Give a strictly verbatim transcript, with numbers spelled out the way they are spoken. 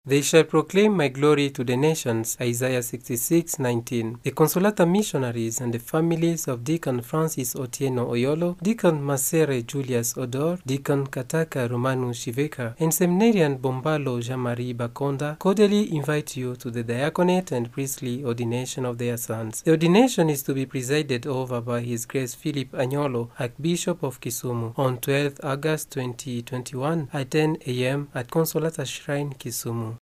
They shall proclaim my glory to the nations. Isaiah sixty-six nineteen. The Consolata Missionaries and the families of Deacon Francis Otien Oyolo, Deacon Masere Julius Odor, Deacon Khataka Romanus and Seminarian Bombalo Jean-Marie Bakonda cordially invite you to the Diaconate and Priestly Ordination of their sons. The ordination is to be presided over by His Grace Philip Anyolo, Archbishop of Kisumu, on twelfth August twenty twenty-one at ten A M at Consolata Shrine Kisumu.